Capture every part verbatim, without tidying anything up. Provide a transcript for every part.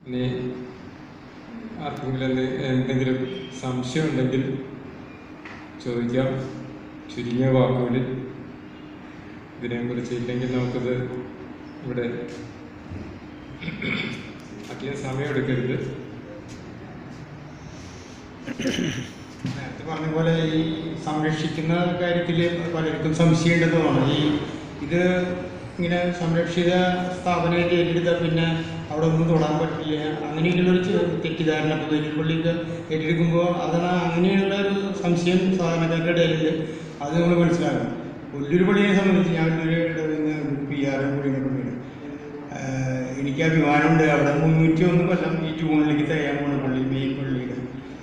ഇനി ആർക്കെങ്കിലും എന്തെങ്കിലും സംശയം ഉണ്ടെങ്കിൽ ചോദിക്കാം. ചുരുങ്ങിയ വാക്കുകളിൽ ഇതിനെക്കുറിച്ച് ഇല്ലെങ്കിൽ നമുക്കത് ഇവിടെ അധികം സമയമെടുക്കരുത്. നേരത്തെ പറഞ്ഞ പോലെ ഈ സംരക്ഷിക്കുന്ന കാര്യത്തിൽ പലർക്കും സംശയമുണ്ടെന്ന് തോന്നുന്നു. ഈ ഇത് ഇങ്ങനെ സംരക്ഷിത സ്ഥാപനമായിട്ട് ഏറ്റെടുത്താൽ പിന്നെ അവിടെ ഒന്നും തൊടാൻ പറ്റില്ല, അങ്ങനെയുള്ളൊരു തെറ്റിദ്ധാരണ ഇപ്പോൾ വൈലോപ്പള്ളിയൊക്കെ ഏറ്റെടുക്കുമ്പോൾ അതാണ് അങ്ങനെയുള്ള ഒരു സംശയം സാധാരണക്കാരുടെ ഇടയിലുണ്ട്. അത് നമ്മൾ മനസ്സിലാക്കണം. വലിയൊരു പള്ളിയെ സംബന്ധിച്ച് ഞാൻ ഒരു പി ആർ പള്ളിയുടെ പള്ളിയാണ്. എനിക്ക് അഭിമാനമുണ്ട്. അവിടെ മുന്നൂറ്റി ഒന്ന് കൊല്ലം ഈ ജൂണിലേക്ക് തയ്യാൻ പോകുന്ന പള്ളി, മെയിൻ പള്ളിയുടെ.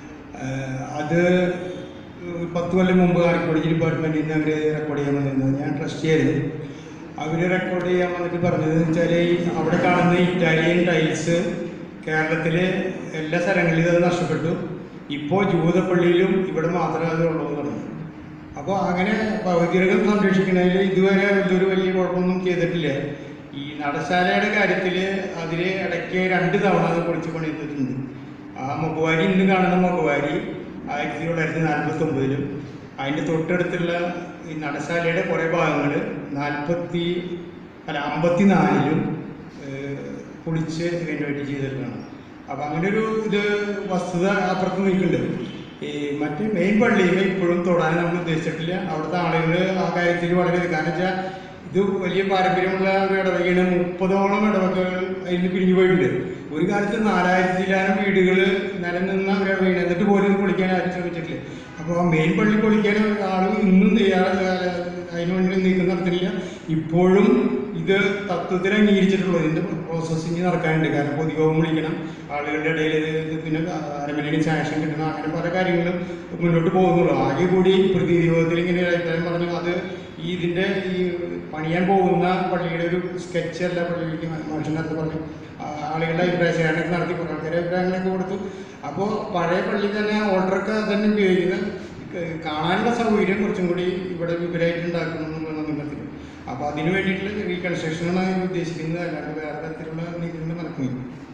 അത് പത്ത് കൊല്ലം മുമ്പ് ആർക്കിയോളജി ഡിപ്പാർട്ട്മെൻറ്റിൽ നിന്ന് അവർ റെക്കോർഡ് ചെയ്യാൻ വന്നിരുന്നത്. ഞാൻ ട്രസ്റ്റ് ചെയ്തത് അവർ റെക്കോർഡ് ചെയ്യാൻ വന്നിട്ട് പറഞ്ഞതെന്ന് വെച്ചാൽ അവിടെ കാണുന്ന ഇറ്റാലിയൻ ടൈൽസ് കേരളത്തിലെ എല്ലാ സ്ഥലങ്ങളിലും അത് നഷ്ടപ്പെട്ടു. ഇപ്പോൾ ജൂതപ്പള്ളിയിലും ഇവിടെ മാത്രമേ അത് ഉള്ളൂ എന്ന് പറഞ്ഞു. അപ്പോൾ അങ്ങനെ ഭൗതികം സംരക്ഷിക്കുന്നതിൽ ഇതുവരെ ഇതൊരു വലിയ കുഴപ്പമൊന്നും ചെയ്തിട്ടില്ല. ഈ നടശാലയുടെ കാര്യത്തിൽ അതിൽ ഇടയ്ക്ക് രണ്ട് തവണ അത് പൊളിച്ച് പണിതിട്ടുണ്ട്. ആ മുഖവാരി ഇന്ന് കാണുന്ന മുഖവാരി ആയിരത്തി തൊള്ളായിരത്തി നാൽപ്പത്തി ഒമ്പതിലും അതിൻ്റെ തൊട്ടടുത്തുള്ള ഈ നടശാലയുടെ കുറേ ഭാഗങ്ങൾ നാൽപ്പത്തി അല്ല അമ്പത്തി നാലിലും പൊളിച്ച് റിനോവേറ്റ് ചെയ്തിട്ടാണ്. അപ്പോൾ അങ്ങനെ ഒരു ഇത് വസ്തുത അപ്പുറത്ത് നിൽക്കുന്നുണ്ട്. ഈ മറ്റ് മെയിൻ പള്ളിയിൽ ഇപ്പോഴും തൊടാൻ നമ്മൾ ഉദ്ദേശിച്ചിട്ടില്ല. അവിടുത്തെ ആളുകൾ ആ കാര്യത്തിൽ വളരെ കാരണം വെച്ചാൽ ഇത് വലിയ പാരമ്പര്യമുള്ള ഒരു ഇടവകയാണ്. മുപ്പതോളം ഇടവകകൾ അതിന് പിരിഞ്ഞു പോയിട്ടുണ്ട്. ഒരു കാലത്ത് നാലായിരത്തിലാനും വീടുകൾ നിലനിന്ന ഒരു ഇടവകയാണ്. എന്നിട്ട് പോലും പൊളിക്കാൻ ആരും ശ്രമിച്ചിട്ടില്ല. അപ്പോൾ ആ മെയിൻ പള്ളി പൊളിക്കാൻ ആൾ ഇന്നും തയ്യാറ് അതിനുവേണ്ടി നീക്കം നടത്തില്ല. ഇപ്പോഴും ഇത് തത്വത്തിൽ അംഗീകരിച്ചിട്ടുള്ളൂ. ഇതിൻ്റെ പ്രോസസ്സിങ് നടക്കാനുണ്ട്. കാരണം പൊതുയോഗം വിളിക്കണം, ആളുകളുടെ ഇടയിൽ ഇത് പിന്നെ അരമനയുടെ സാങ്ഷൻ കിട്ടണം, അങ്ങനെ പല കാര്യങ്ങളും മുന്നോട്ട് പോകുന്നുള്ളൂ. ആകെ കൂടി പ്രതിനിധി യോഗത്തിൽ ഇങ്ങനെ ഒരു അഭിപ്രായം പറഞ്ഞു. അത് ഈ ഇതിൻ്റെ ഈ പണിയാൻ പോകുന്ന പള്ളിയുടെ ഒരു സ്കെച്ച് അല്ല പള്ളിയിലേക്ക് മനുഷ്യനകത്ത് പറഞ്ഞു. ആളുകളുടെ അഭിപ്രായ ശേഖരണമൊക്കെ നടത്തി കുറേ ആൾക്കാരെ അഭിപ്രായങ്ങളൊക്കെ കൊടുത്തു. അപ്പോൾ പഴയ പള്ളി തന്നെ ഓർഡറൊക്കെ തന്നെ ഉപയോഗിക്കുന്നത് കാണാനുള്ള സൗകര്യം കുറച്ചും കൂടി ഇവിടെ വിപുലമായിട്ട് ഉണ്ടാക്കണം എന്നുള്ള നിഗമനത്തിൽ. അപ്പോൾ അതിന് വേണ്ടിയിട്ടുള്ള റീകൺസ്ട്രക്ഷനാണ് ഉദ്ദേശിക്കുന്നത്. അല്ലാണ്ട് വേറെ തരത്തിലുള്ള നീക്കങ്ങൾ നടക്കുന്നില്ല.